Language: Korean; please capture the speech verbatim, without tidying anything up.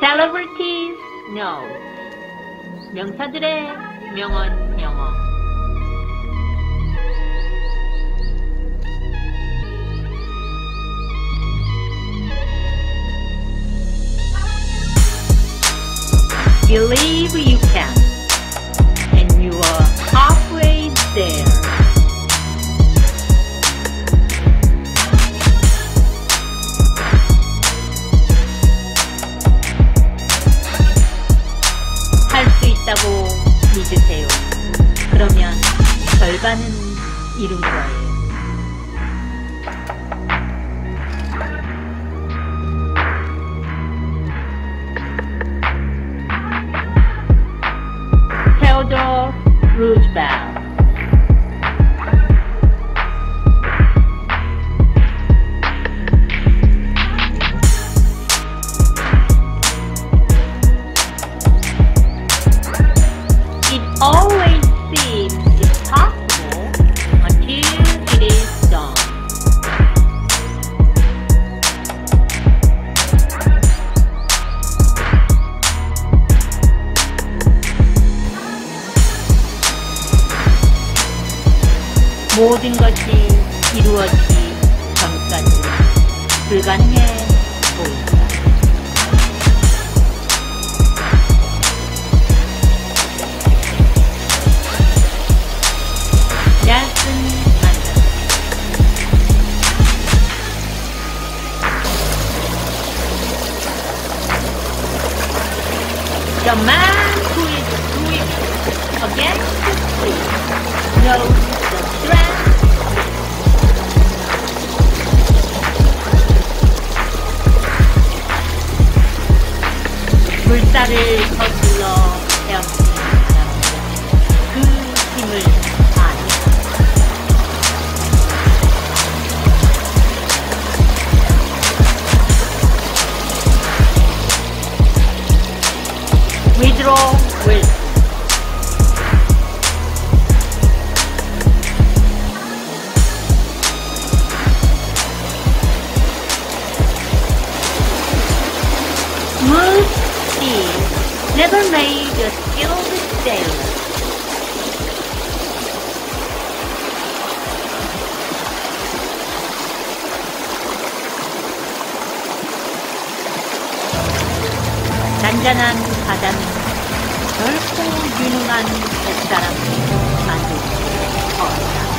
Celebrities Note. 명사들의 명언 영어. Believe you can, and you are halfway there. 할 수 있다고 믿으세요. 그러면 절반은 이룬 거예요. Theodore Roosevelt. It always seems impossible until it is done. 모든 것이 이루어지기 전까지 불가능해 보인다. 넬슨 만델라. The man who is swimming against the stream knows the strength. 물살을 거슬러 헤엄치는 사람은 그 힘을 아냐. Woodrow Wilson. Most seas never made a skilled sailor. 잔잔한 바다는 결코 유능한 뱃사람을 만들 수 없다.